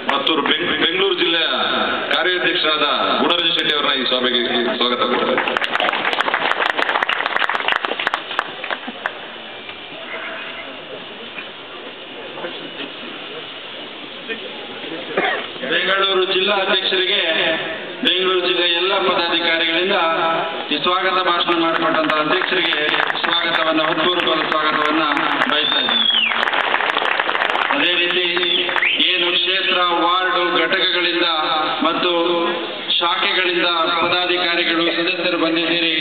ಮತ್ತು ಬೆಂಗಳೂರು ಜಿಲ್ಲೆಯ ಕಾರ್ಯಾಧ್ಯಕ್ಷರಾದ ಗುಣರಾಜ ಶೆಟ್ಟಿ ಅವರನ್ನ ಈ ಸಭೆಗೆ ಸ್ವಾಗತ ಕೊಡ್ತಾರೆ. ಬೆಂಗಳೂರು ಜಿಲ್ಲಾ ಅಧ್ಯಕ್ಷರಿಗೆ ಬೆಂಗಳೂರು ಜಿಲ್ಲೆಯ ಎಲ್ಲ ಪದಾಧಿಕಾರಿಗಳಿಂದ ಈ ಸ್ವಾಗತ ಭಾಷಣ ಮಾಡಿಕೊಟ್ಟಂತಹ ಅಧ್ಯಕ್ಷರಿಗೆ ಸ್ವಾಗತವನ್ನು ಹೃತ್ಪೂರ್ವಕವಾದ ಸ್ವಾಗತವನ್ನ ಬಯಸ್ತಾ ಇದ್ದೀನಿ. ಅದೇ ರೀತಿ ಏನು ಕ್ಷೇತ್ರ ವಾರ್ಡು ಘಟಕಗಳಿಂದ ಮತ್ತು ಶಾಖೆಗಳಿಂದ ಪದಾಧಿಕಾರಿಗಳು ಸದಸ್ಯರು ಬಂದಿದ್ದೀರಿ,